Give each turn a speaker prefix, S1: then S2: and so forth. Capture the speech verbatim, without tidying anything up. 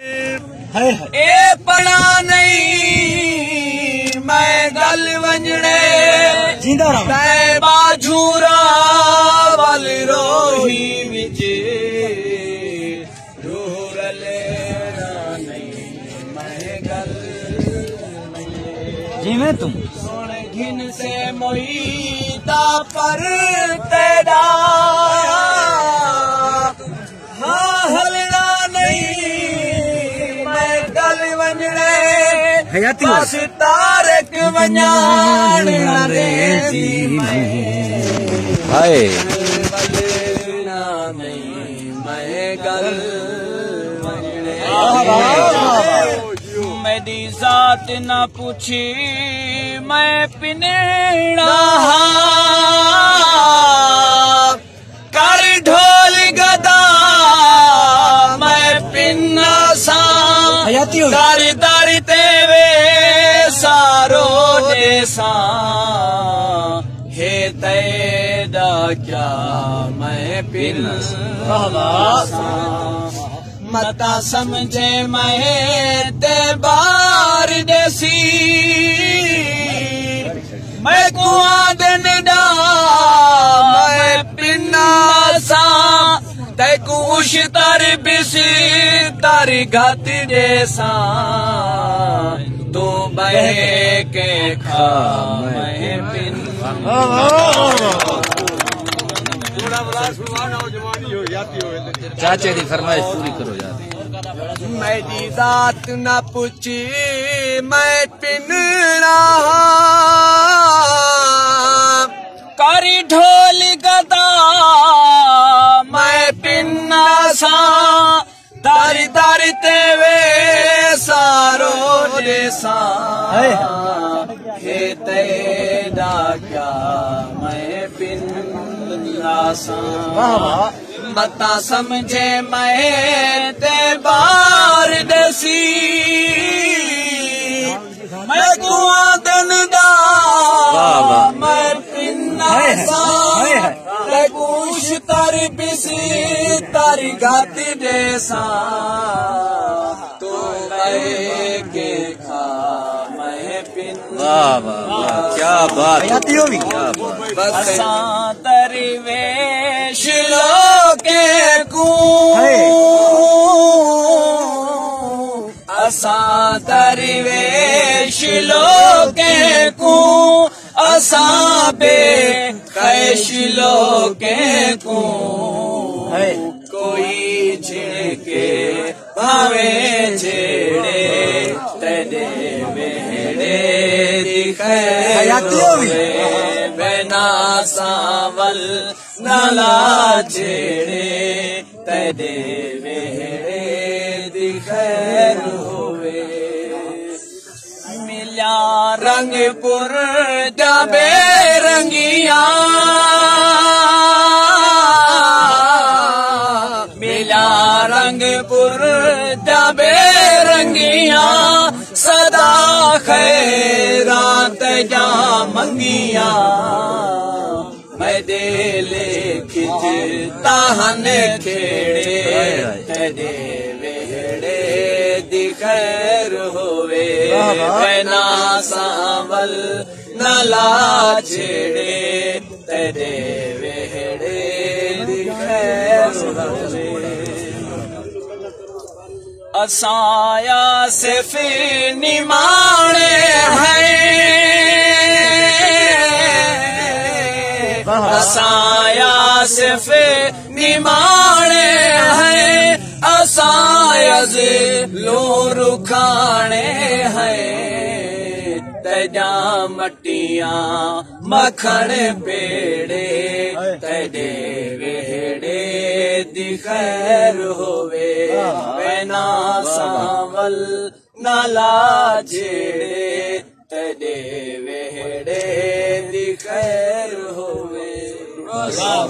S1: ए पड़ा नहीं मैं गल वंजड़े मैं बाझूरा वल रोही विच रूरले नहीं मैं गल
S2: जिमें तुम
S1: सोन घिन से मोईता पर तेरा हाँ हलना नहीं मैं गल वंजड़े बस तारक वञाण अंग्रेजी में
S2: हाय
S1: वलना नहीं मैं गल वंजड़े मेरी जात न पूछी मैं पिनेड़ा कर ढोल गदा मैं पिन्ना सा दारी दारी तेवे सारो जैसा हे तैदा क्या मैं पिन्ना सा मता समझे मैं ते बार जैसी मैं कुआं दिन डा मैं पिन्ना सा ते कुश तर बिसी तारी घात जैसा तू बह के खा मैं पिन्ना
S2: चाचे दी फरमाइश पूरी करो यार।
S1: मेरी जात न पूछी मैं पिनड़ा करी ढोल गदा मैं पिन्ना सा तारी तारी तेवे सारो जैसा हे तेरा क्या मैं पिन्ना सा बता समझे मैं ते बार दसी मैं कुआं दिन दा मैं पिन्ना सा ते कुश तारी बिसी तारी गाती जैसा तू के खा मैं पिन्ना
S2: वाह वाह क्या बात होगी क्या बात
S1: बसा दरवेश लोके कू असा दरवेश लोके कू असा बे कैश लोके कू कोई छिड़के भावे छेड़े तेरे वेड़े दिखे बिना सावल नाला छेड़े तेरे वेड़े दिखैर होवे मिला रंगपुर जाबे रंगिया मिला रंगपुर जाबे रंगिया सदा खैरात जा मंगिया मैं दिले खिच ताहन खेड़े तेरे वेड़े दिखैर होवे बिना सावल नाला छेड़े तेरे वेड़े दिखैर होवे असाया सिर्फ निमाणे हैं असाया सिर्फ निमाणे हैं असायज लो रुखाने हैं तेजा मटियां मखण पेड़े तेरे वेड़े दिखैर होवे बिना सावल नाला छेड़े तेरे वेड़े दिखैर होवे।